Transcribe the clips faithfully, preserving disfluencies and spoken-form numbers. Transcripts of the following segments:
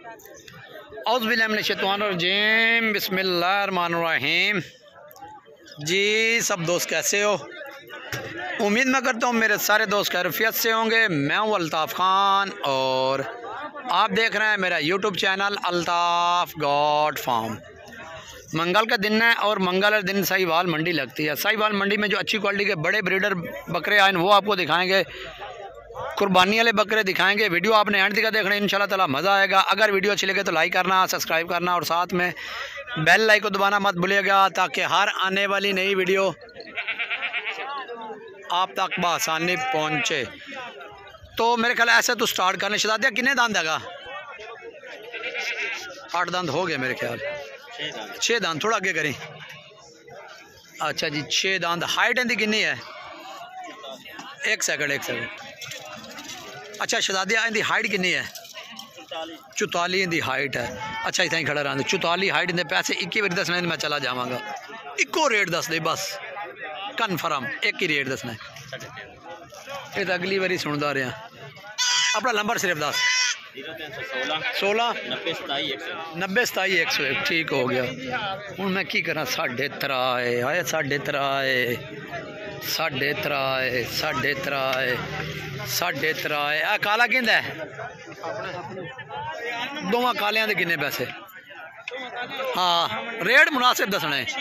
औज़ बिल्लाहि मिनश शैतानिर रजीम, बिस्मिल्लाहिर्रहमानिर्रहीम। जी सब दोस्त कैसे हो? उम्मीद मैं करता हूँ मेरे सारे दोस्त खैरियत से होंगे। मैं हूँ अल्ताफ़ खान और आप देख रहे हैं मेरा YouTube channel Altaf God Farm. मंगल का दिन है और मंगल के दिन साहिवाल मंडी लगती है। साहिवाल मंडी में जो अच्छी क्वालिटी के बड़े ब्रीडर बकरे आए वो आपको दिखाएंगे, कुर्बानी वाले बकरे दिखाएंगे। वीडियो आपने एंड तक देखना, इंशाल्लाह ताला मज़ा आएगा। अगर वीडियो अच्छी लगे तो लाइक करना, सब्सक्राइब करना और साथ में बेल लाइक को दबाना मत भूलिएगा ताकि हर आने वाली नई वीडियो आप तक बआसानी पहुँचे। तो मेरे ख्याल ऐसे तो स्टार्ट करने शहजादिया किन्ने दांत हैगा? आठ दांत हो गए मेरे ख्याल, छः दांत। थोड़ा आगे करें। अच्छा जी, छः दांत। हाइट इनकी कितनी है? एक सेकंड एक सेकंड अच्छा शहजादिया इनकी हाइट कितनी है? चौताली इनकी हाइट है। अच्छा इतना ही खड़ा रहा चौताली हाइट इन्हें पैसे इक्की बार दसने मैं चला जावांगा। इको रेट दस दे बस कन्फर्म, एक ही रेट दसना। ये तो अगली बारी सुनता रहा। अपना नंबर सिर्फ दस सोलह नब्बे सताई एक सौ एक। ठीक हो गया। हूँ मैं की करा? साढ़े त्राए आए, साढ़े त्राए, साढ़े त्राए, साढ़े त्राए, साढ़े त्राए। आ काला किंदा है? दोवां कालियां दे किन्ने पैसे? हाँ रेट मुनासिब दसना है।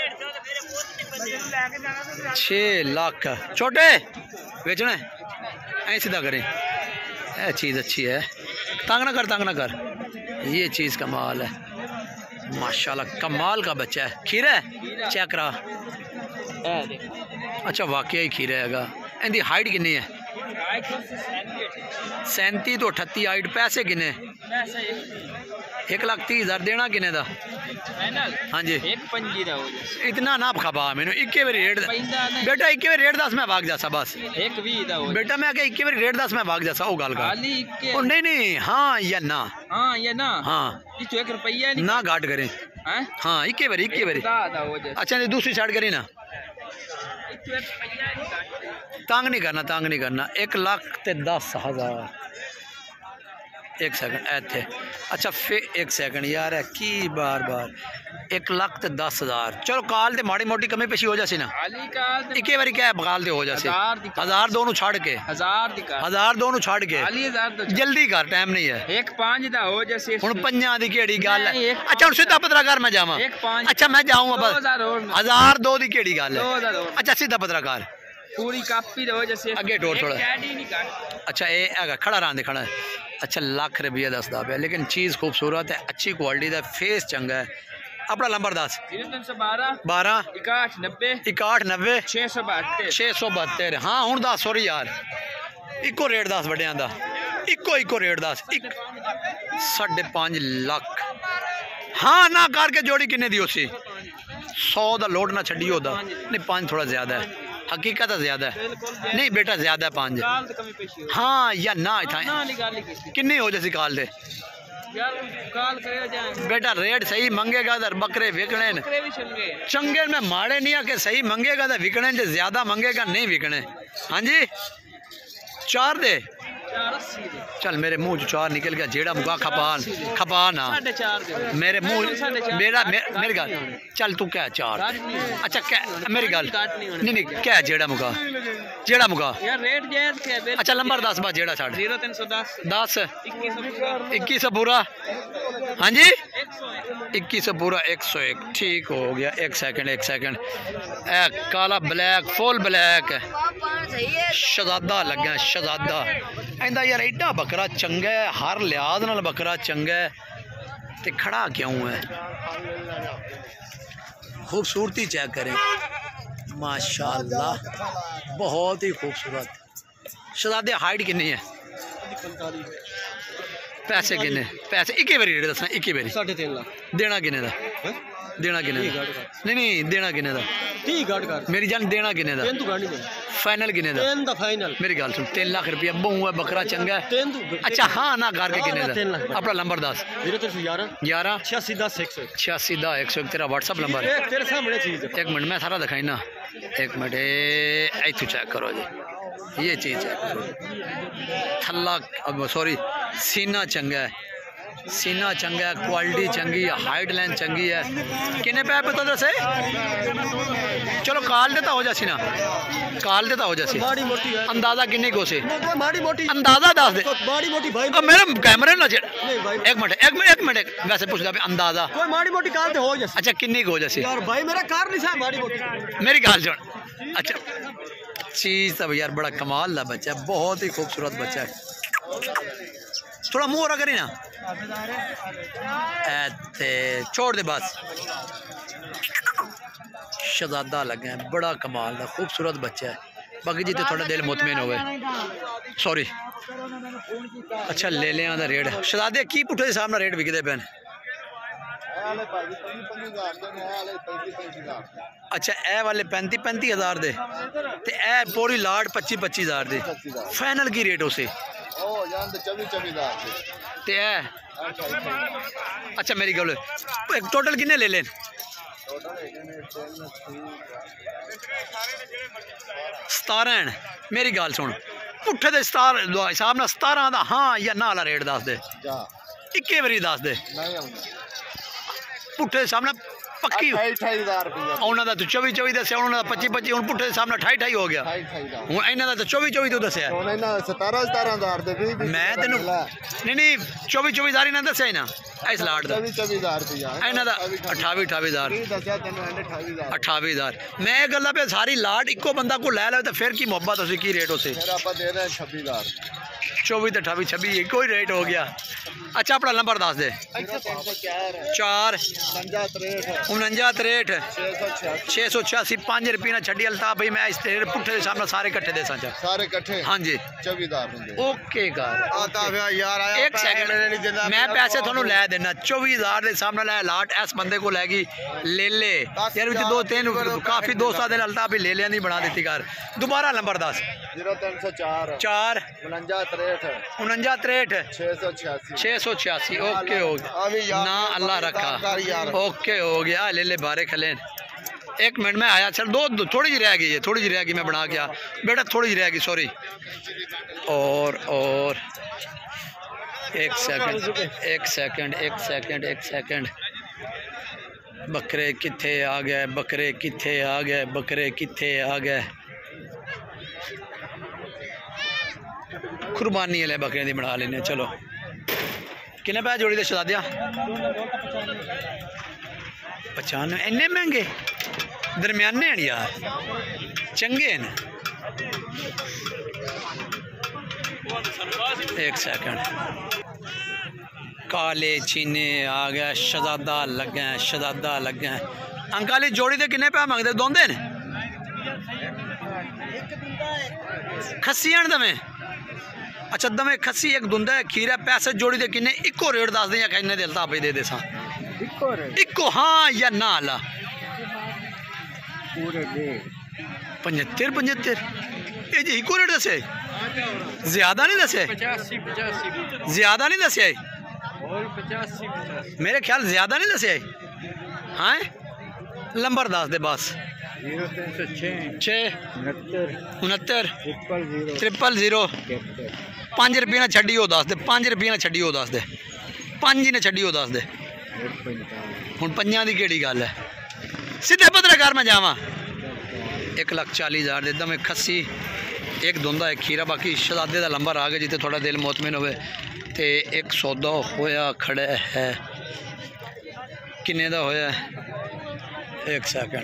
छे लाख छोटे बेचना है। ऐ सीधा करें। यह चीज़ अच्छी है। तंग ना कर, तंग ना कर। ये चीज़ कमाल है माशाल्लाह, कमाल का बच्चा है। खीरा है? चेक करा। अच्छा वाकई ही खीरा हैगा। इनकी हाइट कितनी है? सैंती तो अठत्ती हाइट। पैसे किन्ने? एक लाख तीस हज़ार। देना किन्ने दा? हाँ जी एक पंजी दा। इतना ना खपा मैनू। इक्के बारी रेट बेटा, इक्के बारी रेट दस मैं भाग जासा बस। एक भी दा बेटा मैं क्या इक्के बारी रेट दस मैं भाग जासा। ओ गल का ओ नहीं नहीं हाँ या ना? हाँ या ना? हाँ एक रुपया ना घाट करें। हाँ इक्के बारी इक्के बारी। अच्छा दूसरी साइड करी ना। तंग नहीं करना, तंग नहीं करना। एक लाख ते दस हज़ार। एक सेकंड ऐथे। अच्छा फिर एक सेकंड यार है की बार बार। एक लाख ते दस हज़ार। चलो काल ते माड़ी मोटी कमी पेशी हो जासी ना। इक्के बारी क्या बगाल ते हो जासी। हजार दोनों छाड़ के हजार दोनों छाड़ के जल्दी कर, टाइम नहीं है। एक पांच दा हो जैसे हुन पंजा दी केड़ी गल है? अच्छा हुन सीधा पत्रकार मैं जावां। अच्छा मैं जाऊंगा बस। हजार दो दी केड़ी गल है? अच्छा सीधा पत्रकार पूरी कापी दो जैसे आगे डोर थोड़ा। अच्छा ये हैगा खड़ा रहा दे खड़ा है। अच्छा लाख रुपया दसदा पे, लेकिन चीज़ खूबसूरत है, अच्छी क्वालिटी का, फेस चंगा है। अपना नंबर दस बारह इकाठ नब्बे इकाठ नब्बे छे सौ बहत्तर छे सौ बहत्तर। हाँ हूँ दस सॉरी यार, इको रेट दस बड़िया का, इको इको रेट दस साढ़े पाँच लाख। हाँ ना करके जोड़ी किन्ने दी उसी? सौ का लोड ना छड़ी होता नहीं। पाँच थोड़ा ज़्यादा है, हकीकत ज़्यादा है। नहीं बेटा ज़्यादा है पाँच। हाँ या ना इतना किन्नी हो जैसी काल दे बेटा। रेट सही मंगेगा तो बकरे विकने चंगे में माड़े नहीं आके सही मंगेगा तो विकने, जो ज़्यादा मंगेगा नहीं विकने। हाँ जी चार दे। चल मेरे मुंह चार निकल गया। जेड़ा मुका खपान खपा ना मेरे मुंह मेरा मेरी गल। चल तू क्या चार? अच्छा क्या मेरी गल नहीं नहीं क्या जेड़ा मुका जेड़ा मुका अच्छा नंबर दस बार जेड़ा साढ़े दस इक्कीस सौ पूरा। हाँ जी इक्कीस सौ पूरा एक सौ एक। ठीक हो गया। एक सेकंड एक सेकंड। ए काला ब्लैक फुल ब्लैक शहजादा लगा शहजादा। इंदा यार एडा बकरा चंगा है, हर लिहाज नाल बकरा चंगा है। ते खड़ा क्यों है? खूबसूरती चेक करें माशाल्लाह, बहुत ही खूबसूरत। शहजादे हाइट कितनी है? पैसे किन्ने? पैसे इक्के बारी रेट दसना। इक्के बारी साढ़े तीन लाख। देना किन्ने दा? देना किन्ने दा? नहीं नहीं देना किन्ने दा? मेरी जान देना किन्ने दा? फाइनल किन्ने दा? फाइनल मेरी गल सुन। तीन लाख रुपया बहु है, बकरा चंगा है। अच्छा हाँ ना करके किन्ने दा? अपना नंबर दस ग्यारह छियासी दस एक सौ छियासी दस एक सौ एक। तेरा व्हाट्सअप नंबर? एक मिनट मैं सारा दिखाई ना। एक मिनट इतू चेक करो जी, ये चीज़ चेक करो। थल्ला सॉरी सीना चंगा है, सीना चंगा है, क्वालिटी चंगी है, हाइट लाइन चंगी है। किन्ने पैसे पता दसे? चलो काल देता हो जासी ना, काल देता हो जासी। अंदाजा किन्ने को से? अंदाजा दस दे मेरे कैमरे ना चढ़। एक मिनट एक मिनट एक मिनट वैसे पूछ लिया अंदाजा माड़ी मोटी काल हो जासी। अच्छा किन्नी को हो जासी? यार भाई मेरा कार नहीं सा माड़ी मोटी। मेरी गाल सुन। अच्छा चीज़ तो यार बड़ा कमाल का बच्चा है, बहुत ही खूबसूरत बच्चा है। थोड़ा मुँह हो करी ना ऐते छोड़ दे बस। शहजादा लगे बड़ा कमाल का खूबसूरत बच्चा है। बाकी जी तो थोड़ा दिल मुतमिन होवे। सॉरी। अच्छा ले लिया दा रेट शहजादे की पुट्ठे के सामने रेट विकते पे? अच्छा ए वाले पैंती पैंती हज़ार दे ते ए पूरी लाट पच्ची पच्ची हज़ार दे फाइनल की रेट उसे ते ए। अच्छा मेरी गल टोटल किन्ने ले लेन? सतारह। मेरी गल सुन पुट्ठे दे सतार हिसाब ना सतारह दा हाँ या ना वाला रेट दस दे, इक्के बारी दस दे। पुट्ठे सामने पक्की उन्होंने तो चौबी चौबी दसिया, उन्होंने पच्ची पच्ची हूँ पुट्ठे सामने अठाई अठाई हो गया। हूँ इन्होंने तो चौबी चौबी तू दसिया। मैं तेन नहीं नहीं चौबी चौबी हज़ार इन्हें दसिया ही ना इस लाट का इन्हों का अठावी अठावी हज़ार अठावी हज़ार। मैं गल पे सारी लाट इको बंदा को लै लो तो फिर की मुहब्बत उसे की रेट उसे चौबी तो अठावी छब्बी एक ही रेट हो गया। अच्छा अपना नंबर दस दे। चार उनंजा त्रेठ छे सौ छियासी पाँच रुपये ना छड़ी अल्ताफ भाई मैं इस तेरे पुट्ठे के सामने सारे कट्ठे दे साझा सारे कट्ठे। हाँ जी ओके कर यार एक सेकंड मैं पैसे थोनू लै देना चौबी हज़ार के सामने लै लाट इस बंदे को लैगी ले ले यार दो तीन काफ़ी दोस्त दिन अल्ताफ भाई ले लिया नहीं बना देती कर। दोबारा नंबर दस जीरो तीन सौ चार चार उनंजा त्रेठ उनंजा त्रेठ छे सौ छियासी छे सौ छियासी। ओके हो गया ना अल्लाह रखा ओके हो गया ले ले बारे खलेन। एक मिनट में आया चल दो, दो थोड़ी जी रह गई है थोड़ी जी रह गई मैं बना गया बेटा थोड़ी जी रह गई सॉरी। और और एक सेकंड एक सेकंड एक सेकंड एक सेकंड बकरे किथे आ गए बकरे किथे आ गए बकरे किथे आ गए। कुर्बानी वाले बकरे दी बना लेने। चलो किन्ने पैसे जोड़ी दे शहजादिया? पचानवे। इन्ने महंगे दरम्याने हैं यार चंगे न। एक सेकंड काले चीने आ गया शहजादा लगे शहजादा लगे। अंकल जोड़ी दे किन्ने पैसे मंगते? दोंदे न खस्सियां दमें। अच्छा दमें खस्सी एक दुंदा है खीरा पैसे जोड़ी दे किन्ने इको रेट दस दे या किन्ने दे अल्ताफ भाई दे दे सा इको हाँ या ना ला पचहत्तर पचहत्तर ये जी इको रेट दसे ज्यादा नहीं दसे ज्यादा नहीं दसे मेरे ख्याल ज्यादा नहीं दसे हाँ नंबर दस दे बस छे उनहत्तर ट्रिपल जीरो पाँच रुपये ना छड़ी हो दस दे पाँच रुपये ना छड़ी हो दस दे पाँच ही ने छड़ी हो दस दे। हूँ पंजा की केड़ी गल है सीधे पत्रकार मैं जावा एक लख चाली हज़ार दे दम एक खस्सी एक धुंदा एक खीरा बाकी शहजादे का नंबर आ गया जिते थोड़ा दिल मुतमिन होवे ते एक सौदा होया खड़ा है किन्ने दा होया एक सेकंड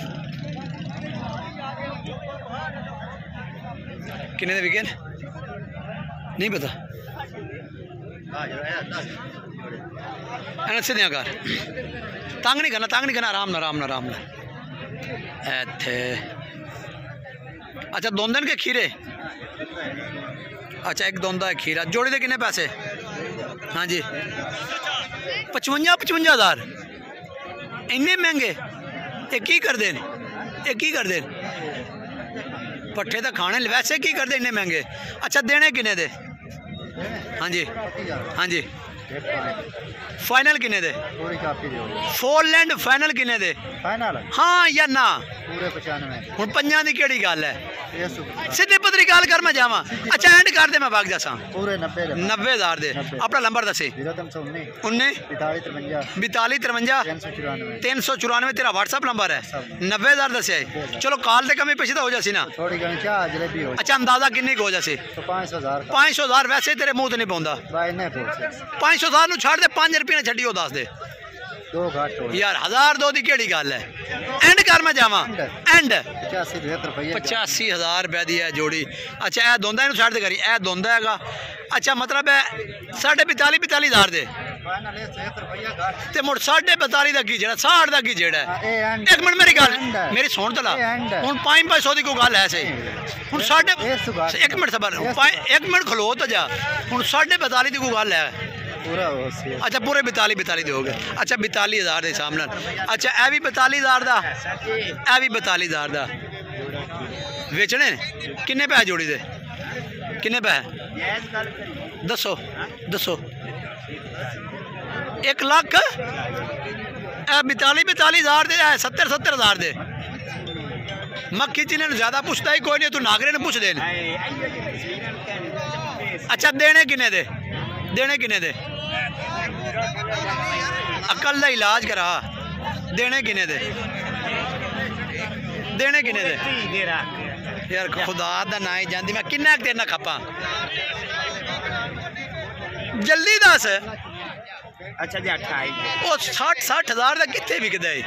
किन्ने दे विके नहीं पता सीधिया कर तंग नहीं करना तंग नहीं करना आराम ना आराम ना आराम ना इत्थे। अच्छा दोंदे के खीरे अच्छा एक दोंदा है खीरा जोड़ी दे किन्ने पैसे? हाँ जी पचवंजा पचवंजा हज़ार इन्ने महंगे ये की कर देन ये की कर देन पट्ठे तो खाने वैसे की कर दे इन्ने महंगे। अच्छा देने किन्ने दे? हाँ जी हाँ जी फाइनल किन्ने दे? फोर लैंड फाइनल किन्ने दे? फाइनल हाँ या ना? पूरे पचानवे। हुण पंजां दी केड़ी गल है सीधी पतरी गल कर मैं जावा। अच्छा एंड कर दे मैं भाग जासा पूरे नब्बे नब्बे हज़ार दे। अपना नंबर दसी उन्नी बताली तिरवंजा तीन सौ चौरानवे तेरा व्हाट्सअप नंबर है। नब्बे हज़ार दसिया है। चलो कॉल से कमी पेशी तो हो जासी ना। अच्छा अंदाजा किन्नी हो जासी? पाँच सौ हज़ार वैसे तेरे मुँह तो नहीं पाँदा। पाँच सौ हज़ार छड़ दे पाँच रुपये ने छड़ी दस दे यार हज़ार दो की केड़ी गल है। एंड कर मैं जावा एंड पचासी हज़ार रुपये दी है जोड़ी। अच्छा ए दोंदा इनू छड़ दे करी ए दोंदा हैगा। अच्छा मतलब है साढ़े बताली बताली हज़ार दे ते मुड़ साढ़े बताली का की जेड़ा साठ का की जेड़ा एक मिनट मेरी गल मेरी सुन तो ला हुण पाँच पाँच सौ की कोई गल है सही हुण साढ़े एक मिनट सबर एक मिनट खलो तो जा हुण साढ़े बताली की कोई गल है। अच्छा पूरे बताली बताली दोगे। अच्छा बताली हज़ार के सामने। अच्छा ए भी बताली हज़ार का ए भी बताली हज़ार का बेचने किन्ने पैसे जोड़ी दे किन्ने पैसे दसो दसो एक लाख ए बताली बताली हज़ार दे सत्तर सत्तर हज़ार दे मक्खी चीने ज्यादा पुछता ही कोई नहीं तू नागरे ने पुछ देने। अच्छा देने किन्ने दे देने किन्ने दे अकल का इलाज करा देने किन्ने दे देने किन्ने दे यार खुदा दा ना ही जाती मैं किन्ना देना खपा जल्दी दस। अच्छा जी अठाई वो साठ साठ हज़ार का कितने बिकदा है?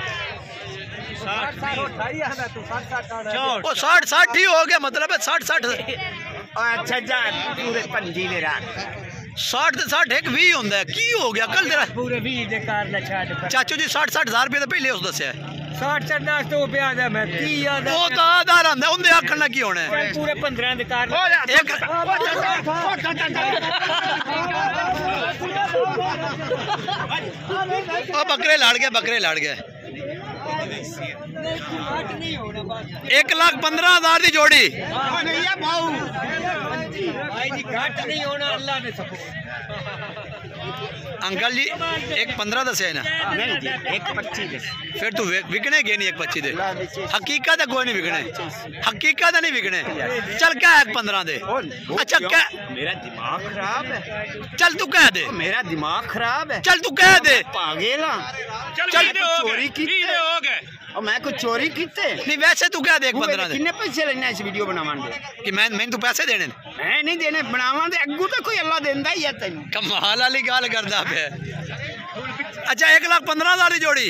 वो साठ साठ ही हो गया मतलब है साठ साठ। अच्छा जा पूरे पंजी दे रख साठ साठ एक भी होंगे की हो गया कल तेरा पूरे भी दे कार ना छाड़ चाचू जी साठ साठ हज़ार रुपये तो पहले उस दसिया साठ साठ दस तो पे आदा मैं की याद वो तो आधार आंदा उनदे आखण ना की होना है पूरे पंद्रह दे कार एक ओ बकरे लाड़ गए बकरे लाड़ गए एक लाख पंद्रह हज़ार की जोड़ी नहीं होना अल्लाह ने सब अंकल जी एक पंद्रह दसे ना नहीं जी एक पच्चीस फिर तू विकने गए नहीं एक पच्ची दे हकीकत है कोई नहीं विकने हकीकत है नहीं विकने चल क्या एक पंद्रह दे। अच्छा क्या मेरा दिमाग खराब है चल तू कह दे मेरा दिमाग खराब है चल तू कह दे पागल चल चोरी की हो गए और मैं कुछ चोरी कीते नहीं वैसे तू क्या दे एक पंद्रह दे कितने पैसे लेना इस वीडियो बनावन दे कि मैं मैं तू पैसे देने मैं नहीं देने बनावन दे अग्गू तो कोई अल्लाह देंदा ही है तैनू कमाल वाली गल करदा पे। अच्छा एक लाख पंद्रह हज़ार की जोड़ी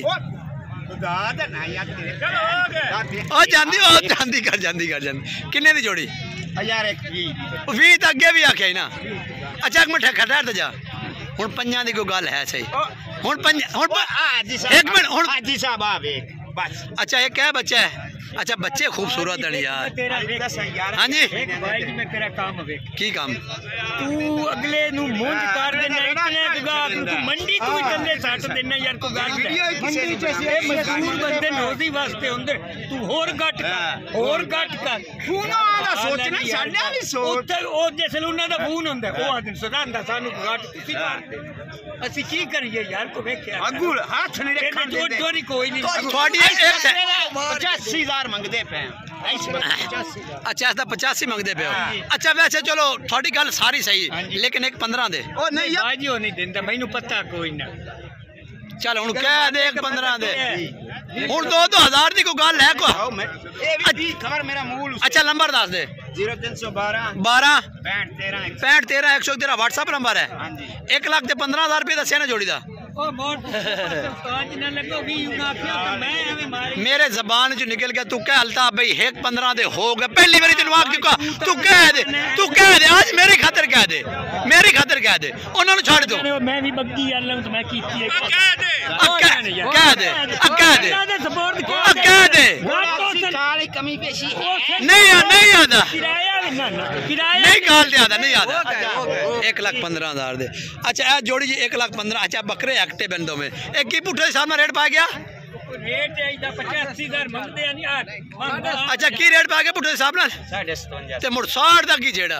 ओ जांदी ओ जांदी कर जांदी कर जांदी किन्ने दी जोड़ी यार एक बीस तो अगे भी आख्या ना। अच्छा एक मिनट खड़ा तो जा हुण पंजां दी कोई गल है सही हुण पंज हुण एक मिनट हुण हाजी साहब आ वेख बस। अच्छा ये क्या बच्चा है? अच्छा बच्चे खूबसूरत है यार। हाँ जी भाई जी मैं तेरा काम है की काम तू अगले नु मुंज कर देना इतने गा तू मंडी तू चंदे सट देना यार को गाल मंडी च से मजदूर बंदे नौजी वास्ते हुंदे तू होर घट कर होर घट कर सुना दा सोचना साडा भी सोच ओ जिस लूना दा फोन हुंदा ओ आदमी सदांदा सानू घट तुसी कर ਅਸੀਂ ਕੀ ਕਰੀਏ ਯਾਰ ਕੋ ਵੇਖਿਆ ਅੱਗੂ ਹੱਥ ਨਹੀਂ ਰੱਖਣ ਦੇ ਚੋਰੀ ਕੋਈ ਨਹੀਂ ਤੁਹਾਡੀ पचासी हजार मंगते पे अच्छा इसका पचासी मंगते पे हो। अच्छा वैसे चलो थोड़ी गल सारी सही लेकिन एक पंद्रह दे ओ नहीं बाजी नहीं देंदा मैनू पता कोई ना चल हुन कह दे एक पंद्रह दे हुन दो दो हजार दी कोई गल है को ए भी खबर मेरा मूल अच्छा नंबर दस दे जीरो तीन सौ बारह बारह पैंठ तेरह पैंठ तेरह एक सौ तेरह व्हाट्सअप नंबर है। हां जी एक लाख ते पंद्रह हजार रुपये दसिया ना जोड़ी दा ओ मोर कांच ना लगो भी ना आखिया तो मैं एवें मारी मेरे जबान च निकल गया तू कह हलता भाई एक पंद्रह दे हो गए पहली बारी तेन आख चुका तू कह दे तू कह दे आज मेरी खातर कह दे मेरी खातर कह दे उन्होंने छाड़ दो मैं भी बग्गी अल्लाह तो मैं कीती है कह दे कह दे कह दे सपोर्ट कह दे काली कमी पेशी नहीं नहीं आता किराया भी ना किराया नहीं काल दे आता नहीं आता एक लाख पंद्रह हजार दे। अच्छा ए जोड़ी जी एक लाख पंद्रह। अच्छा बकरे एक्टे बंदों में एक की पुट्ठे सामने रेट पा गया रेट है पचासी हजार मंगते हैं यार। अच्छा की रेट पा गया पुट्ठे साहब ना साढ़े सतवंजा ते मुड़ साठ दा की जेड़ा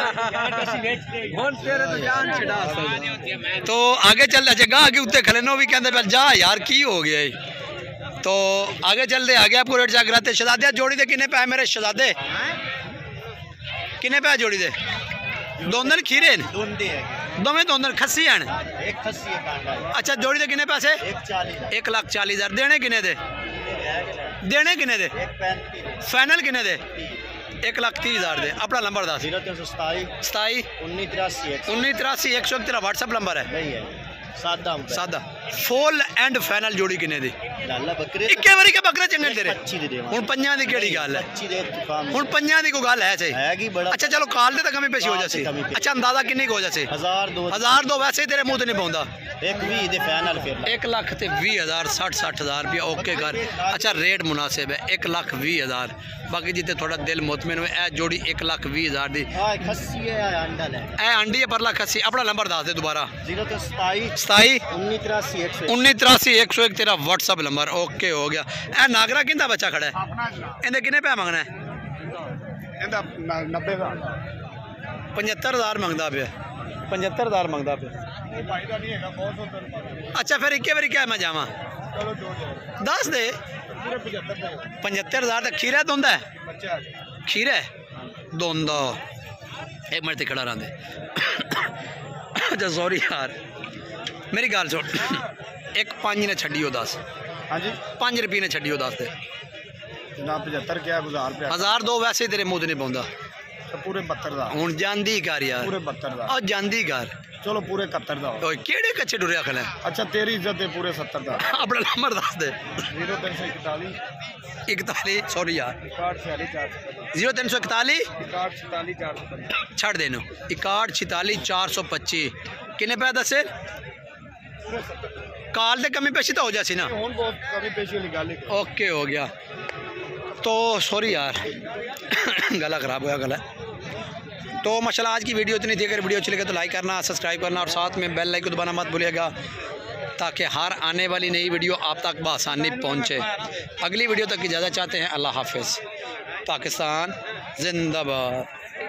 तो आगे चल अच्छा गाह के उत्ते खले नो भी कहते पहले जा यार की हो गया तो आगे चलते आ गया आपको रेट जाकर शहजादे जोड़ी दे किन्ने पैसे मेरे शहजादे किन्ने पैसे जोड़ी दे दोनों खीरे न दोवें दोनों खस्सी हैं अच्छा जोड़ी दे किन्ने पैसे एक लाख चालीस हज़ार देने किन्ने दे देने किन्ने दे फाइनल किन्ने दे एक लाख तीस हज़ार दे अपना नंबर दस सताई उन्नीस तिरासी एक सौ एक तेरा व्हाट्सअप नंबर है सादा सादा फुल एंड फाइनल जोड़ी किन्ने दी इक्के बारी के बकरे चंगे तेरे हुन पंजां दी केड़ी गल है हुन पंजां दी कोई गल है सही अच्छा चलो काल दे तो कमी पेशी हो जासी अच्छा अंदाजा किन्नी हो जासी हजार दो हजार दो वैसे तेरे मुंह ते नहीं पाउंदा एक भी दे फाइनल फिर एक लाख ते बीस हज़ार साठ साठ हज़ार रुपया ओके कर अच्छा रेट मुनासिब है एक लाख बीस हज़ार बाकी जिते थोड़ा दिल मुतमिन होए ए जोड़ी एक लाख बीस हज़ार दी हां खस्सी है अंडा है ए अंडी है परला खस्सी अपना नंबर दस दे दोबारा जीरो सताई सताई उन्नीस तिरासी एक सौ उन्नीस तिरासी एक सौ एक तेरा व्हाट्सअप नंबर ओके हो गया ए नागरा किंदा बच्चा खड़ा है इहदे किन्ने पैसे मंगना है ਇਹਦਾ नब्बे ਦਾ पचहत्तर हज़ार मंगदा पे पचहत्तर हज़ार मंगदा पे ਉਹ ਭਾਈ ਦਾ ਨਹੀਂ ਹੈਗਾ ਬਹੁਤ ਹੁੰਦਾ अच्छा फिर इक्के बारी क्या मैं जावा ਚਲੋ ਦੋ दस दे ਪੂਰੇ पचहत्तर ਦਾ पचहत्तर हज़ार तक खीरा दोंदा है ਬੱਚਾ खीरा है दोंदा एक मिनट ते खड़ा रहा अच्छा सॉरी यार मेरी गल सुन एक पाँच ने छड्डियो दस ਹਾਂਜੀ पाँच रुपये ने छड्डियो दस दे ਜਨਾਬ पचहत्तर ਕਿਹਾ हजार रुपया हज़ार दो वैसे तेरे मुँह नहीं पाउंदा ਤੇ ਪੂਰੇ बहत्तर ਦਾ हुण जांदी कर यार ਪੂਰੇ बहत्तर ਦਾ आ जांदी कर ਚਲੋ ਪੂਰੇ इकहत्तर ਦਾ ओए केड़े कच्चे डुरिया खले अच्छा तेरी इज्जत है पूरे सत्तर ਦਾ अपना नंबर दस दे जीरो तीन सौ इकतालीस इकतालीस सॉरी यार इकाठ छियालीस चार सौ जीरो तीन सौ इकतालीस इकाठ छितालीस चार सौ छड़ देनो इकाठ छिताली चार सौ पच्ची किन्ने पैसे दसे काल दे कमी पेशी तो हो जासी ना ਹੁਣ ਬਹੁਤ ਕਮੀ ਪੇਸ਼ੀ ਵਾਲੀ ਗੱਲ ਹੈ ओके हो गया तो सॉरी यार गला ख़राब होया गला तो माशाल्लाह आज की वीडियो इतनी थी अगर वीडियो अच्छी लगे तो लाइक करना सब्सक्राइब करना और साथ में बेल लाइक को दबाना मत भूलिएगा ताकि हर आने वाली नई वीडियो आप तक बआसानी पहुँचे अगली वीडियो तक इजाज़त चाहते हैं अल्लाह हाफिज़ पाकिस्तान जिंदाबाद।